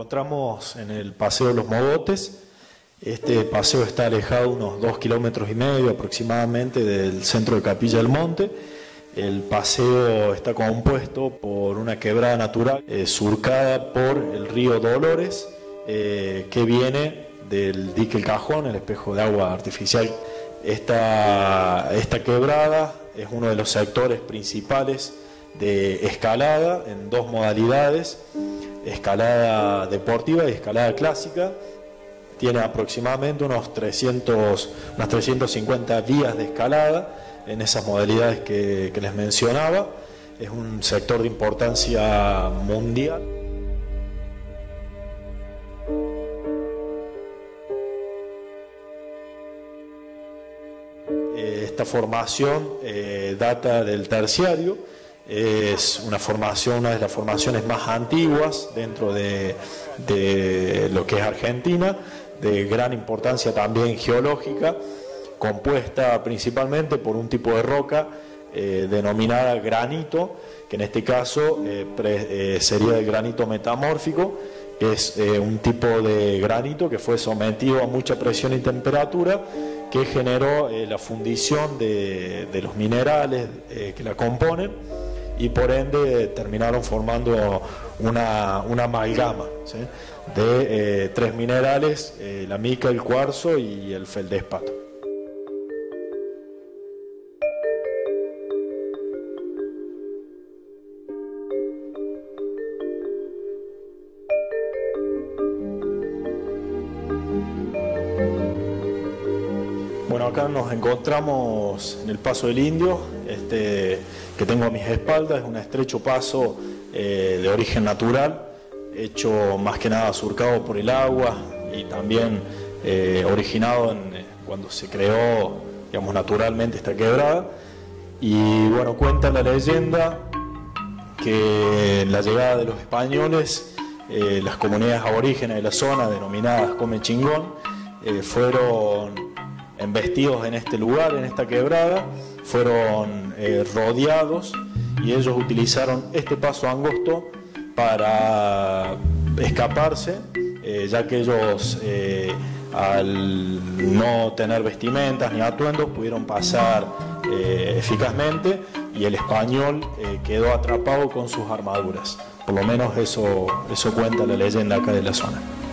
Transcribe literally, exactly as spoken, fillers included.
encontramos en el Paseo de los Mogotes. Este paseo está alejado unos dos kilómetros y medio aproximadamente del centro de Capilla del Monte. El paseo está compuesto por una quebrada natural eh, surcada por el río Dolores, eh, que viene del dique El Cajón, el espejo de agua artificial. Esta, esta quebrada es uno de los sectores principales de escalada en dos modalidades, escalada deportiva y escalada clásica. Tiene aproximadamente unos trescientos, unas trescientas cincuenta vías de escalada en esas modalidades que, que les mencionaba. Es un sector de importancia mundial. Esta formación eh, data del terciario, es una formación, una de las formaciones más antiguas dentro de, de lo que es Argentina, de gran importancia también geológica, compuesta principalmente por un tipo de roca eh, denominada granito, que en este caso eh, pre, eh, sería el granito metamórfico, que es eh, un tipo de granito que fue sometido a mucha presión y temperatura, que generó eh, la fundición de, de los minerales eh, que la componen, y por ende terminaron formando una, una amalgama, ¿sí?, de eh, tres minerales, eh, la mica, el cuarzo y el feldespato. Bueno, acá nos encontramos en el Paso del Indio, este, que tengo a mis espaldas. Es un estrecho paso eh, de origen natural, hecho más que nada surcado por el agua y también eh, originado en, eh, cuando se creó, digamos, naturalmente esta quebrada. Y bueno, cuenta la leyenda que en la llegada de los españoles, eh, las comunidades aborígenes de la zona, denominadas Come Chingón, eh, fueron embestidos en este lugar, en esta quebrada, fueron eh, rodeados, y ellos utilizaron este paso angosto para escaparse, eh, ya que ellos eh, al no tener vestimentas ni atuendos pudieron pasar eh, eficazmente, y el español eh, quedó atrapado con sus armaduras. Por lo menos eso, eso cuenta la leyenda acá de la zona.